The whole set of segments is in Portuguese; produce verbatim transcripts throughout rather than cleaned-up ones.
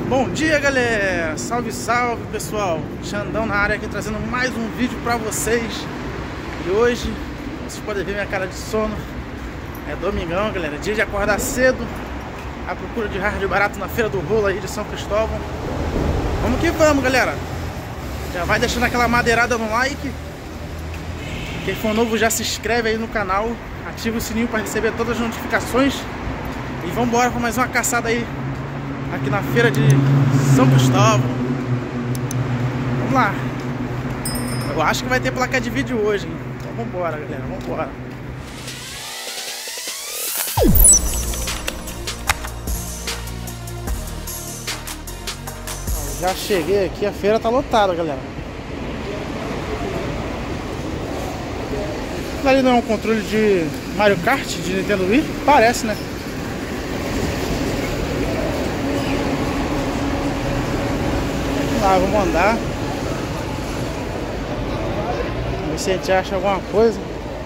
Bom dia, galera! Salve, salve, pessoal! Xandão na área aqui trazendo mais um vídeo pra vocês. E hoje, vocês podem ver minha cara de sono. É domingão, galera, dia de acordar cedo, à procura de hard barato na feira do rolo aí de São Cristóvão. Vamos que vamos, galera! Já vai deixando aquela madeirada no like. Quem for novo já se inscreve aí no canal, ativa o sininho para receber todas as notificações. E vamos embora para mais uma caçada aí aqui na feira de São Cristóvão. Vamos lá. Eu acho que vai ter placa de vídeo hoje, hein? Então vamos embora, galera, vamos embora. Já cheguei aqui, a feira tá lotada, galera. Ali não é um controle de Mario Kart, de Nintendo Wii? Parece, né? Vamos lá, vamos andar. Vamos ver se a gente acha alguma coisa.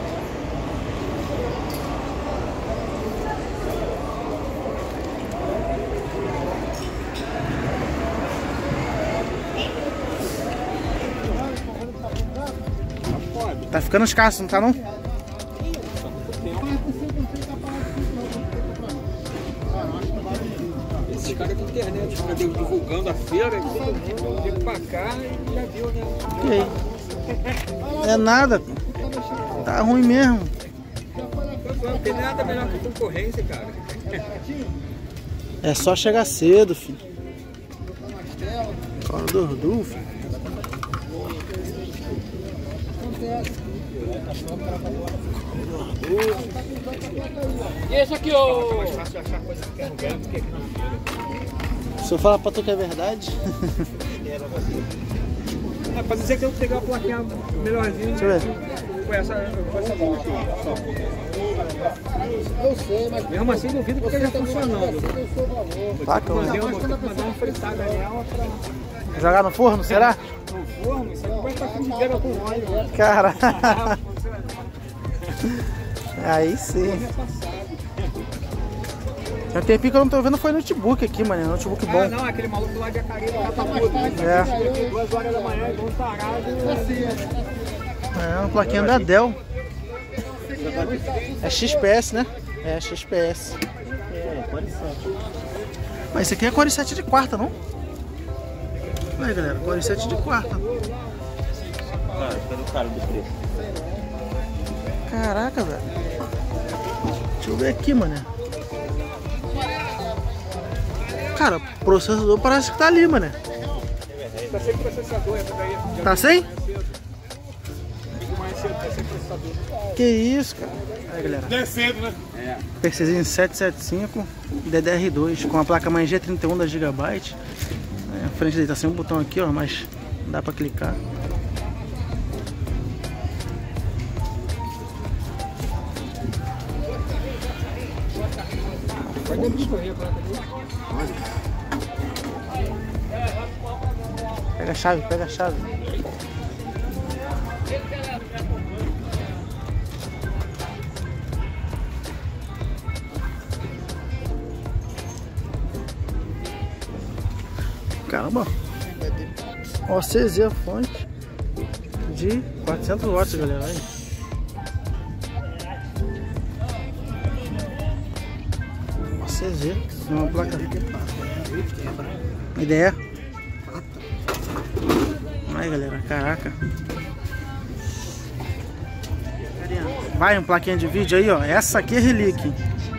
Tá ficando escasso, não tá não? Esses caras da internet ficam divulgando a feira, vem pra cá e já viu, né? E aí? É nada, tá ruim mesmo. Não tem nada melhor que concorrência, cara. É só chegar cedo, filho. Fala do Ordu, filho. E esse aqui, ô? É mais fácil achar coisa que quer no ganho do que aqui na feira. Se eu falar pra tu que é verdade. É pra dizer que eu vou pegar a plaquinha melhorzinha. Deixa eu ver. Com essa, com essa mão aqui. Eu sei, mas mesmo assim duvido porque já funcionando. Placa, Mandei uma, mandei uma fritada nela pra... Jogar no forno, será? No forno, isso aí vai estar com frigideira com óleo, né? Cara. Aí sim. Tem um tempinho que eu não tô vendo, foi notebook aqui, mano. Notebook bom. Ah, não, aquele maluco lá de Acari já tá tudo. É. Duas horas da manhã, igual um tarado. É uma plaquinha da Dell. É X P S, né? É X P S. É, Core sete. Mas esse aqui é Core sete de quarta, não? Aí, galera, Core sete de quarta. Cara, pelo cara do preço. Caraca, velho. Deixa eu ver aqui, mano. Cara, o processador parece que tá ali, mano. Tá sem processador essa daí. Tá sem? Fico mais cedo, tá sem processador. Que isso, cara. Aí, galera. Descendo, né? É. PCzinho sete sete cinco, D D R dois, com a placa-mãe G trinta e um da Gigabyte. É, a frente dele tá sem um botão aqui, ó, mas dá pra clicar. Pode escorrer a placa ali. Pega a chave, pega a chave. Caramba. Ó, C Z a fonte de quatrocentos watts, galera. Aí. Ó, C Z, uma placa. Ideia. Aí, galera, caraca. Vai, uma plaquinha de vídeo aí, ó. Essa aqui é relíquia.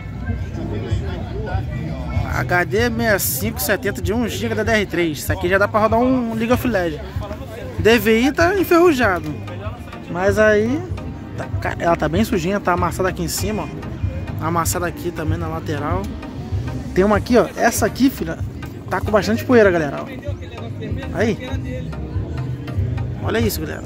H D sessenta e cinco setenta de um giga da D D R três. Isso aqui já dá pra rodar um League of Legends. D V I tá enferrujado. Mas aí tá, ela tá bem sujinha, tá amassada aqui em cima, ó. Amassada aqui também na lateral. Tem uma aqui, ó. Essa aqui, filha, tá com bastante poeira, galera, ó. Aí. Olha isso, galera.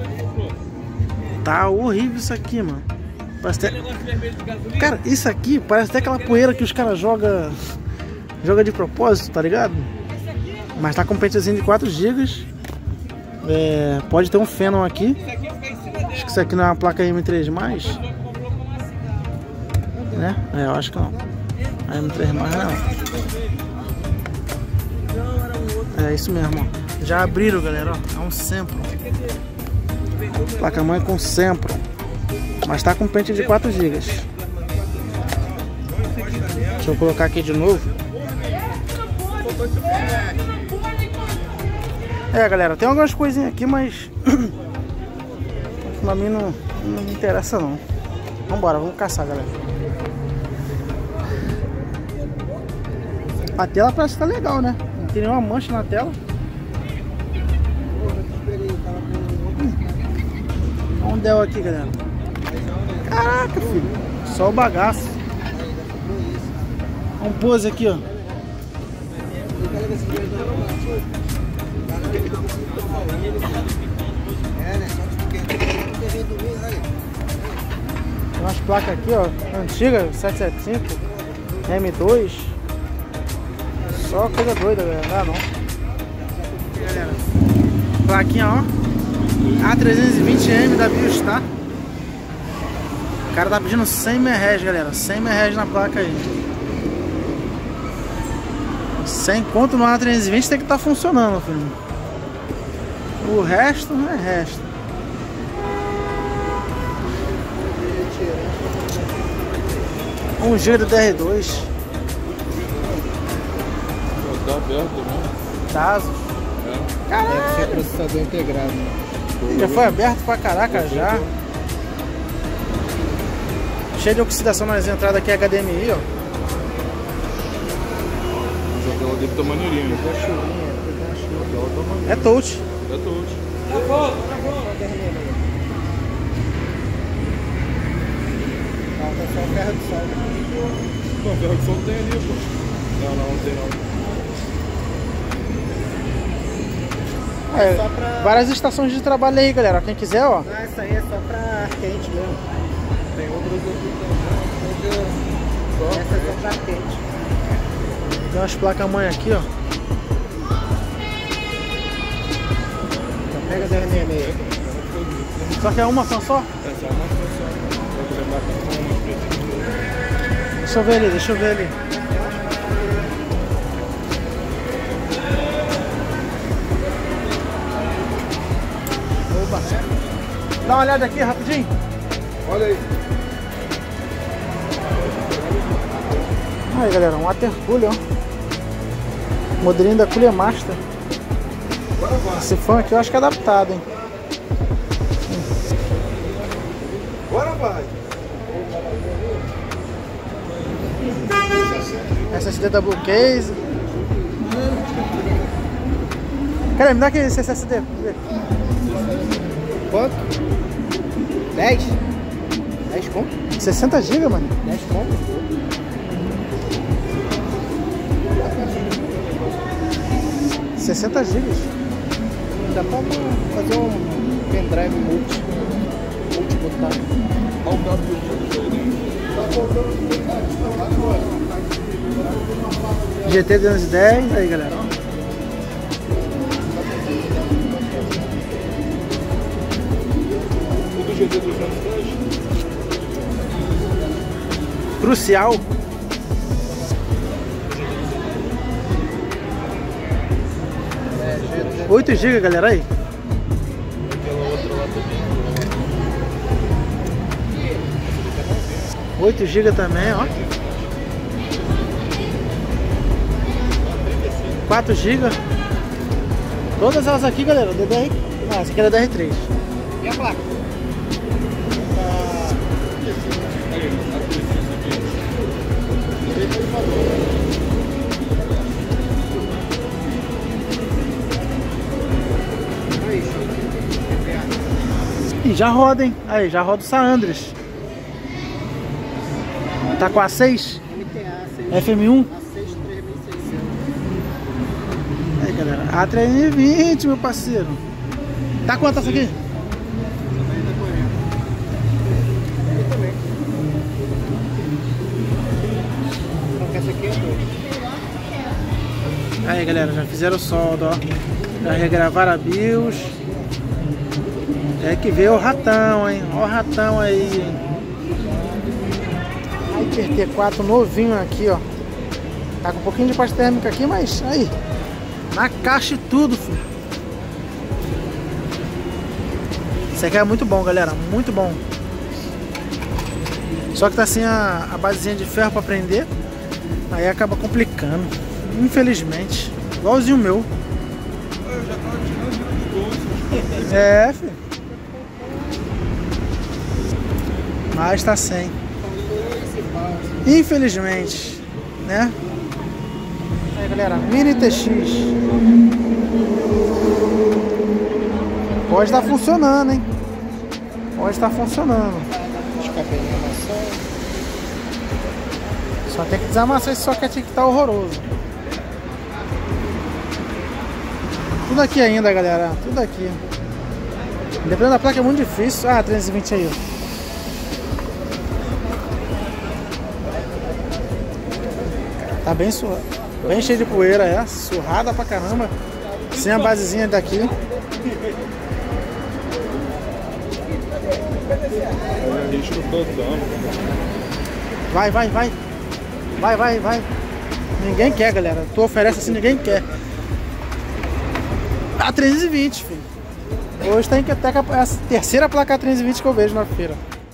Tá horrível isso aqui, mano. Parece até... Cara, isso aqui parece até aquela poeira que os caras jogam joga de propósito, tá ligado? Mas tá com um pentezinho de quatro gigas. É, pode ter um Phenom aqui. Acho que isso aqui não é uma placa M três mais, né? É, eu acho que não. A M três mais não. isso mesmo, ó. Já abriram, galera, ó. É um Sempron. Placa-mãe com Sempron. Mas tá com pente de quatro gigas. Deixa eu colocar aqui de novo. É, galera, tem algumas coisinhas aqui, mas pra mim não, não me interessa não. Vambora, vamos caçar, galera. A tela parece que tá legal, né? Não tem nenhuma mancha na tela. Olha um Dell aqui, galera. Caraca, filho. Só o bagaço. Um pose aqui, ó. Tem umas placas aqui, ó. Antiga, sete sete cinco. M dois. Só coisa doida, galera. Não dá não. Galera, plaquinha, ó. A trezentos e vinte M da Biostar. O cara tá pedindo cem megahertz, galera. cem megahertz na placa aí. cem conto no A trezentos e vinte tem que estar tá funcionando, filho. O resto não é resto. um giga do D R dois. Tá aberto, né? Tazo. É. Caraca. Deve ser processador integrado. Já foi aberto pra caraca já. Cheio de oxidação nas entradas aqui H D M I, ó. Mas aquela dele tá maneirinho. É touch. É touch. Tá bom, tá bom. Falta só o ferro de solda. Não, o ferro de solda tem ali, pô. Não, não, não tem não. É, só pra... várias estações de trabalho aí, galera. Quem quiser, ó. Ah, essa aí é só pra ar quente mesmo. Tem outras aqui também. Essa é só pra ar quente. Tem umas placas-mãe aqui, ó. Então pega a zero seis seis aí. Só que é uma só só? É só uma função. Deixa eu ver ali, deixa eu ver ali. Opa. Dá uma olhada aqui rapidinho. Olha aí. Aí, galera, um Watercooler, ó. Modelinho da Cooler Master. Esse fã aqui eu acho que é adaptado, hein. Bora, vai. S S D Double Case. Cara, me dá aqui esse S S D. Quanto? dez? dez conto? sessenta gigas, mano. dez conto? sessenta gigas. Dá pra fazer um pendrive multi. Multi botar. G T duzentos e dez, aí galera. Tudo G T duzentos e dez? Crucial. oito gigas, galera, aí. oito gigas também, ó. quatro gigas. Todas elas aqui, galera, D D R. Ah, essa aqui é D D R três. E a placa? E já roda, hein? Aí, já roda o San Andreas. Tá com A seis? F M um? Aí, galera, A trezentos e vinte, meu parceiro. Tá quanto essa aqui? Aí, galera, já fizeram solda, ó. Já regravaram a BIOS. É que veio o ratão, hein? Ó o ratão aí, hein? Hyper T quatro novinho aqui, ó. Tá com um pouquinho de pasta térmica aqui, mas aí. Na caixa e tudo, filho. Isso aqui é muito bom, galera. Muito bom. Só que tá sem a, a basezinha de ferro pra prender. Aí acaba complicando. Infelizmente. Igualzinho o meu. Eu já tava tirando do bolso. É, filho. Mas tá sem. Infelizmente. Né? Aí, galera. Mini T X. Pode estar funcionando, hein? Pode estar funcionando. Só tem que desamassar esse soquete que tá horroroso. Tudo aqui ainda, galera. Tudo aqui. Dependendo da placa é muito difícil. Ah, trezentos e vinte aí, ó. Tá bem, surra... bem cheio de poeira, é. Surrada pra caramba. Sem a basezinha daqui. Vai, vai, vai. Vai, vai, vai. Ninguém quer, galera. Tu oferece assim, ninguém quer. A trezentos e vinte, filho. Hoje tem que até a terceira placa trezentos e vinte que eu vejo na feira.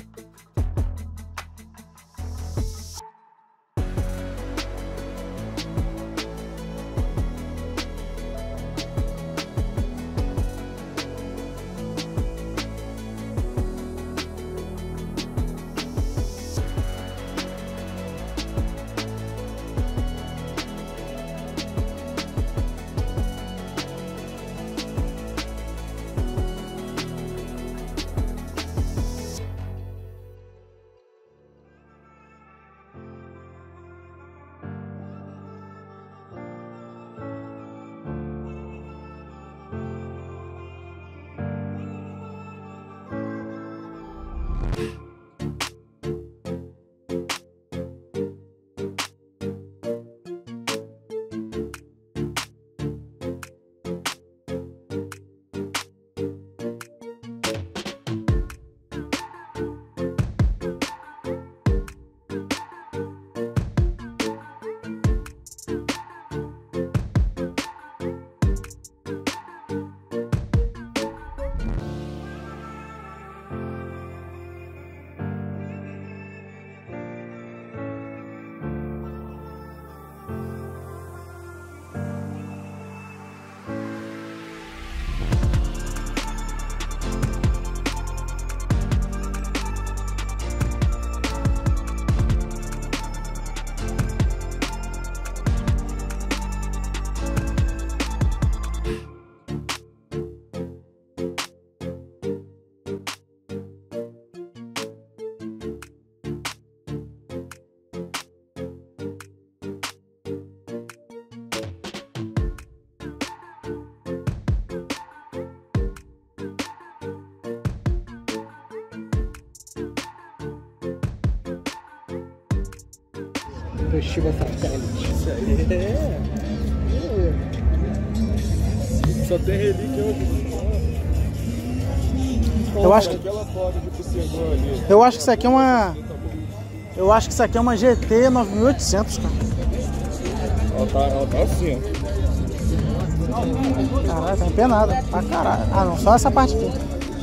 Toshiba satélite. Isso aí. É. É. Só tem relíquia hoje. Eu acho que Eu acho que isso aqui é uma Eu acho que isso aqui é uma G T nove mil e oitocentos, cara. Ela tá, ela tá assim, ó. Caralho, tá empenada. Pra caralho. Ah, não, só essa parte aqui.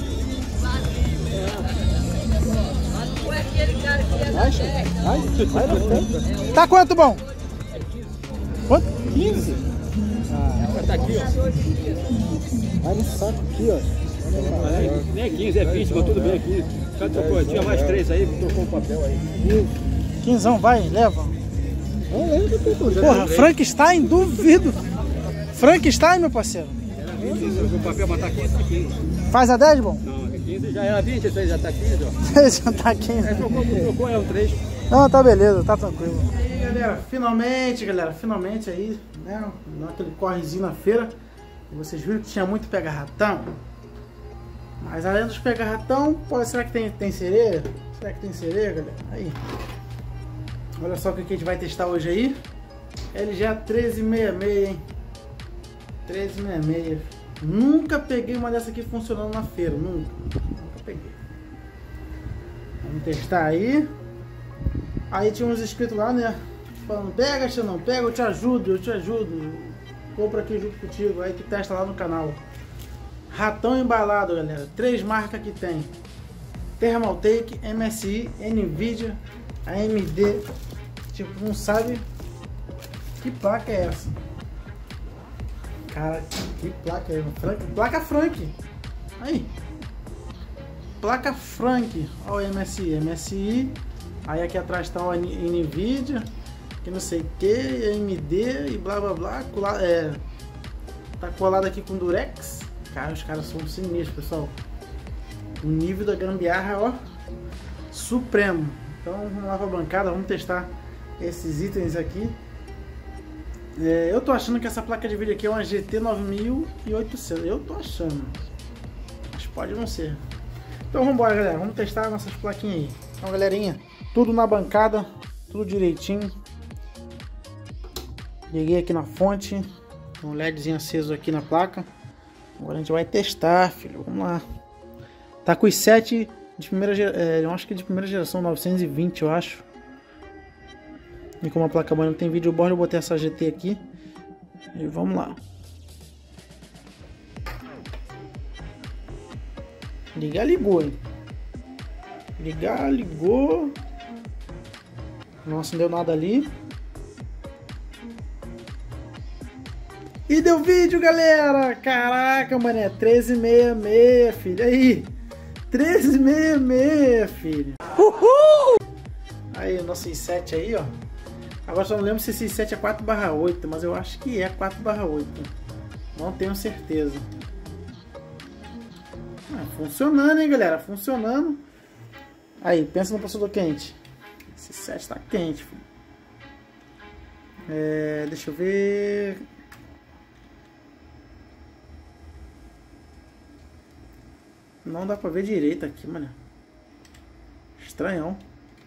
Vai, vai, vai na frente. Tá quanto, bom? Quanto? quinze. Ah, vai tá aqui, ó. Vai no saco aqui, ó. Nem é quinze, é vinte, mas tudo bem aqui. Cada trocou, tinha mais três aí, trocou o papel aí. Quinzão, vai, leva. Não, leva tudo. Porra, Frankenstein, duvido. Frankenstein, meu parceiro. O papel matar aqui, tá quinze. Faz a dez, bom? Não, quinze já era vinte, esse aí já tá quinze, ó. Já tá quinze. É, trocou, trocou, é um três. Não, tá beleza, tá tranquilo. E aí, galera, finalmente, galera, finalmente aí, né, naquele correzinho na feira. Vocês viram que tinha muito pega-ratão. Mas além dos pega-ratão, pô, será que tem, tem sereia? Será que tem sereia, galera? Aí. Olha só o que a gente vai testar hoje aí. L G A treze sessenta e seis, hein? treze sessenta e seis. Nunca peguei uma dessa aqui funcionando na feira, nunca. Nunca peguei. Vamos testar aí. Aí tinha uns inscritos lá, né? Falando, pega, se eu não pega, eu te ajudo, eu te ajudo. compra aqui junto contigo, aí tu testa lá no canal. Ratão embalado, galera. Três marcas que tem: Thermaltake, M S I, Nvidia, A M D. Tipo, não sabe que placa é essa. Cara, que placa é essa? Placa Frank. Aí. Placa Frank. Olha o M S I. M S I. Aí aqui atrás está o Nvidia. Que não sei o que. A M D e blá blá blá. Cola, é, tá colado aqui com Durex. Cara, os caras são sinistros, pessoal. O nível da gambiarra, ó, supremo. Então vamos lá pra bancada, vamos testar esses itens aqui. É, eu tô achando que essa placa de vídeo aqui é uma G T nove mil e oitocentos. Eu tô achando. Mas pode não ser. Então vamos embora, galera. Vamos testar nossas plaquinhas aí. Então, galerinha, tudo na bancada, tudo direitinho. Liguei aqui na fonte. Um LEDzinho aceso aqui na placa. Agora a gente vai testar, filho. Vamos lá. Tá com os sete de primeira geração. É, eu acho que de primeira geração, novecentos e vinte, eu acho. E como a placa mãe não tem vídeo board, eu botei essa G T aqui. E vamos lá. Ligar, ligou, hein? Ligar, ligou. Não acendeu nada ali. E deu vídeo, galera! Caraca, mané, treze sessenta e seis, filho. Aí, treze sessenta e seis, filho. Uhul! Aí, o nosso i sete aí, ó. Agora só não lembro se esse i sete é quatro barra oito, mas eu acho que é quatro barra oito. Não tenho certeza. Ah, funcionando, hein, galera? Funcionando. Aí, pensa no processador quente. Esse i sete tá quente, filho. É, deixa eu ver... Não dá pra ver direito aqui, mano. Estranhão.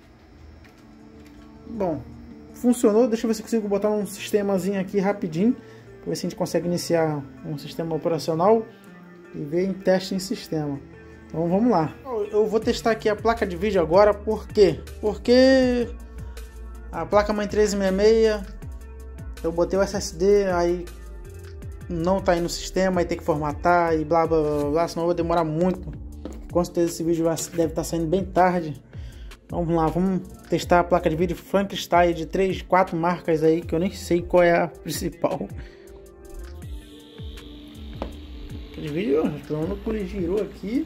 Bom, funcionou. Deixa eu ver se eu consigo botar um sistemazinho aqui rapidinho. Pra ver se a gente consegue iniciar um sistema operacional e ver em teste em sistema. Então vamos lá. Eu vou testar aqui a placa de vídeo agora. Por quê? Porque a placa mãe treze sessenta e seis, eu botei o S S D, aí não tá aí no sistema, aí tem que formatar e blá blá blá blá, senão vai demorar muito. Com certeza esse vídeo deve estar saindo bem tarde. Vamos lá, vamos testar a placa de vídeo Frankenstein de três, quatro marcas aí, que eu nem sei qual é a principal. De vídeo, o núcleo girou aqui.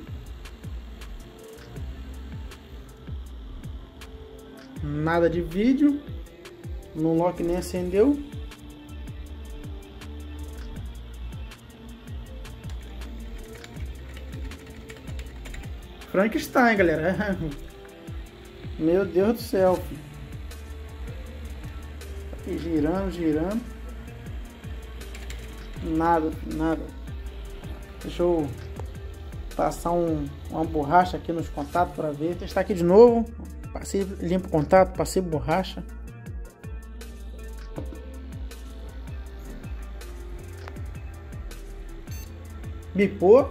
Nada de vídeo. No lock nem acendeu. Frankenstein, galera. Meu Deus do céu, filho. Aqui girando, girando. Nada, nada. Deixa eu passar um, uma borracha aqui nos contatos para ver. Testar aqui de novo. Passei, limpo o contato, passei borracha. Bipou.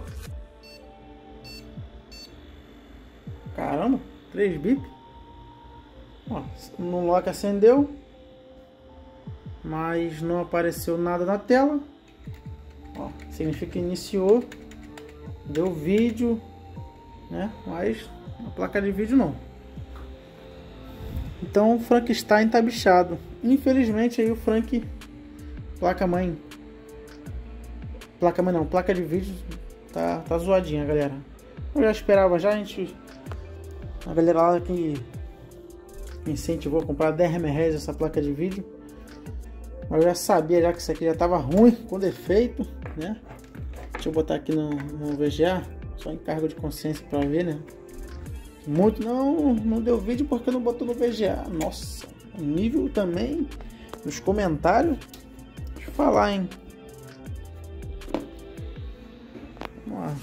Caramba, três bip. Ó, no lock acendeu, mas não apareceu nada na tela. Ó, significa que iniciou, deu vídeo, né? Mas a placa de vídeo não. Então o Frankenstein tá bichado. Infelizmente aí o Frank, placa mãe, placa mãe não, placa de vídeo tá, tá zoadinha, galera. Eu já esperava já, a gente, a galera lá que me incentivou a comprar dez reais essa placa de vídeo. Mas eu já sabia já que isso aqui já tava ruim, com defeito, né? Deixa eu botar aqui no, no V G A, só em cargo de consciência para ver, né? Muito não, não deu vídeo porque não botou no V G A. Nossa, o nível também nos comentários. Deixa eu falar, hein? Vamos lá.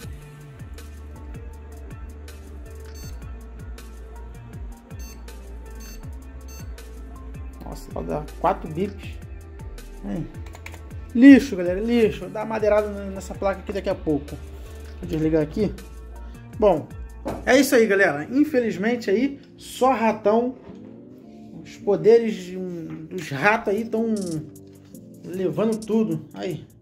Nossa, vai dar quatro bips. Hein? Lixo, galera, lixo. Vou dar uma madeirada nessa placa aqui daqui a pouco. Vou desligar aqui. Bom, é isso aí, galera. Infelizmente aí, só ratão. Os poderes dos ratos aí estão levando tudo. Aí,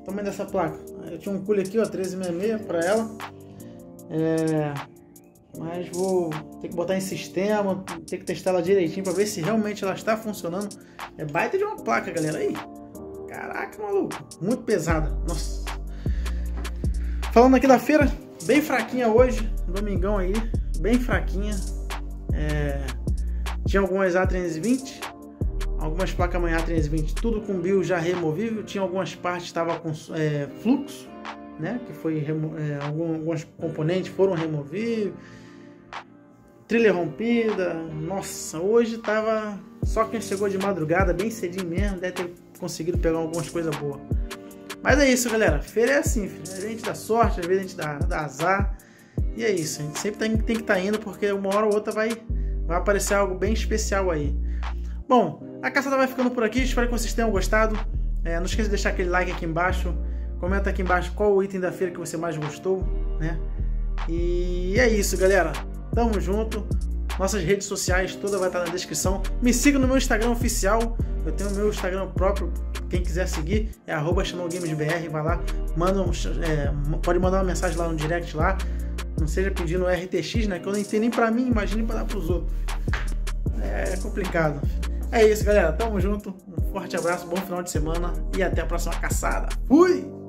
tamanho dessa placa. Eu tinha um cooler aqui, ó, treze sessenta e seis para ela. É, mas vou ter que botar em sistema, ter que testar ela direitinho para ver se realmente ela está funcionando. É baita de uma placa, galera, aí. Caraca, maluco, muito pesada. Nossa. Falando aqui da feira, bem fraquinha hoje, domingão aí, bem fraquinha. É, tinha algumas A trezentos e vinte, algumas placas mãe A trezentos e vinte, tudo com bio já removível. Tinha algumas partes que estavam com é, fluxo, né? Que foi é, alguns componentes foram removíveis. Trilha rompida. Nossa, hoje tava só quem chegou de madrugada, bem cedinho mesmo, deve ter conseguido pegar algumas coisas boas. Mas é isso, galera. Feira é assim, filho. A gente dá sorte, às vezes a gente dá, dá azar. E é isso. A gente sempre tem, tem que estar tá indo, porque uma hora ou outra vai, vai aparecer algo bem especial aí. Bom, a caçada vai ficando por aqui. Espero que vocês tenham gostado. É, não esqueça de deixar aquele like aqui embaixo. Comenta aqui embaixo qual o item da feira que você mais gostou, né? E é isso, galera. Tamo junto. Nossas redes sociais, toda vai estar na descrição. Me siga no meu Instagram oficial. Eu tenho o meu Instagram próprio. Quem quiser seguir é arroba xanolgamesbr. Vai lá, manda um, é, pode mandar uma mensagem lá no direct lá. Não seja pedindo R T X, né? Que eu nem tenho nem pra mim, imagine pra dar pros outros. É complicado. É isso, galera. Tamo junto. Um forte abraço, bom final de semana e até a próxima caçada. Fui!